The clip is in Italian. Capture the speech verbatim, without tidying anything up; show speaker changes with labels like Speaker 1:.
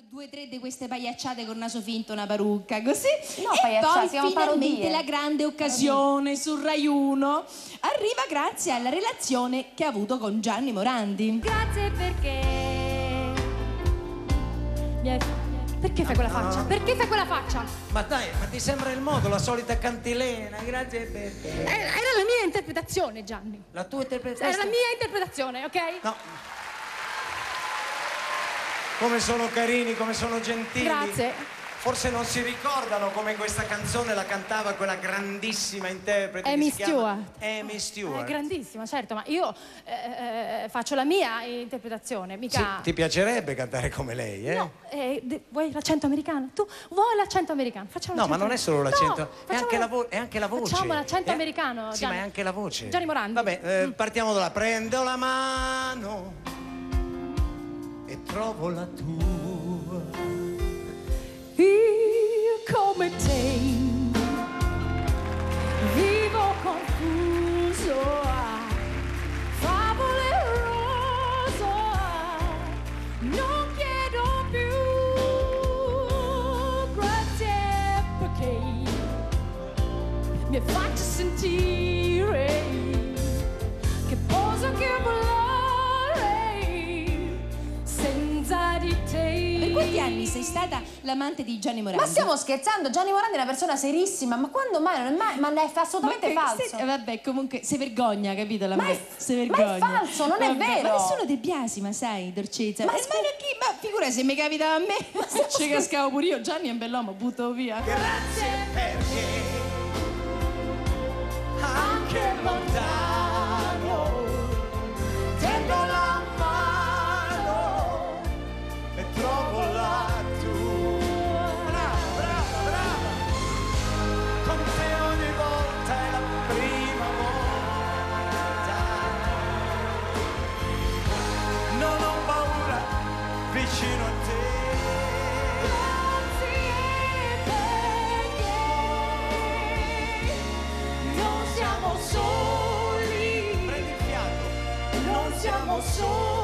Speaker 1: due o tre di queste pagliacciate con naso finto, una parrucca, così.
Speaker 2: No,
Speaker 1: e poi
Speaker 2: siamo
Speaker 1: finalmente
Speaker 2: parodie.
Speaker 1: la grande occasione su Rai uno arriva grazie alla relazione che ha avuto con Gianni Morandi.
Speaker 3: Grazie perché mi hai... Perché fai quella faccia? Perché fai quella faccia?
Speaker 4: Ma dai, ma ti sembra il modo, la solita cantilena, grazie perché...
Speaker 3: Era, era la mia interpretazione, Gianni.
Speaker 4: La tua interpretazione?
Speaker 3: Era la mia interpretazione, ok?
Speaker 4: No. Come sono carini, come sono gentili.
Speaker 3: Grazie.
Speaker 4: Forse non si ricordano come questa canzone la cantava quella grandissima interprete.
Speaker 3: Amy
Speaker 4: che si chiama
Speaker 3: Stewart.
Speaker 4: Amy Stewart.
Speaker 3: È grandissima, certo, ma io eh, eh, faccio la mia interpretazione, mica...
Speaker 4: Sì, ti piacerebbe cantare come lei, eh?
Speaker 3: No, eh, de- vuoi l'accento americano? Tu vuoi l'accento americano? Facciamo
Speaker 4: No, ma
Speaker 3: l'accento
Speaker 4: non è solo
Speaker 3: americano.
Speaker 4: l'accento,
Speaker 3: No,
Speaker 4: è, anche
Speaker 3: facciamo-
Speaker 4: la vo- è anche la voce.
Speaker 3: Facciamo l'accento
Speaker 4: È-
Speaker 3: americano,
Speaker 4: Sì,
Speaker 3: Gianni.
Speaker 4: ma è anche la voce.
Speaker 3: Gianni Morandi.
Speaker 4: Vabbè, eh,
Speaker 3: Mm.
Speaker 4: partiamo da là. Prendo la mano e trovo la tua.
Speaker 3: Io come te vivo confuso, favole roso, non chiedo più grazie perché mi faccio sentire che posso che volare senza di te.
Speaker 1: Per quanti anni sei stata l'amante di Gianni Morandi?
Speaker 2: Ma stiamo scherzando? Gianni Morandi è una persona serissima, ma quando mai? Non è mai, ma è assolutamente
Speaker 1: Ma che-
Speaker 2: falso.
Speaker 1: se- vabbè, comunque, si vergogna, capito? La
Speaker 2: Ma
Speaker 1: me-
Speaker 2: è-
Speaker 1: si
Speaker 2: ma è
Speaker 1: vergogna.
Speaker 2: falso, non è
Speaker 1: Vabbè,
Speaker 2: vero.
Speaker 1: Ma nessuno ti biasima, sai, dolcezza.
Speaker 2: Ma
Speaker 1: Ma,
Speaker 2: scu-
Speaker 1: ma chi? Ma figura se mi capitava a me, ci cascavo pure io. Gianni è un bell'uomo, butto via.
Speaker 4: Grazie perché anche lontano tendo la mano e trovo la tua. Brava, brava, brava. Con te ogni volta è la prima volta. Non ho paura vicino a te.
Speaker 3: Non siamo soli,
Speaker 4: Prendi il fiato.
Speaker 3: non siamo soli.